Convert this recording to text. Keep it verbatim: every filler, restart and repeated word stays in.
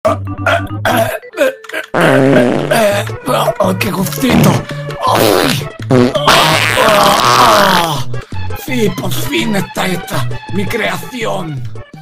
¡Oh, qué gustito! ¡Ay! ¡Ah! Sí, por fin está esta, mi creación.